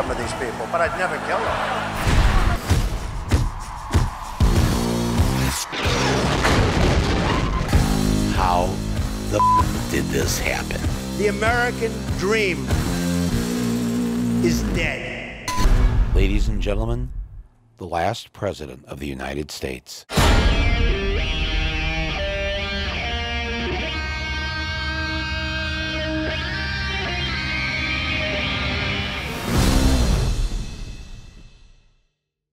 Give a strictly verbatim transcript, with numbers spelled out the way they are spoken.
some of these people, but I'd never kill them. How the f did this happen? The American dream is dead. Ladies and gentlemen, the last president of the United States.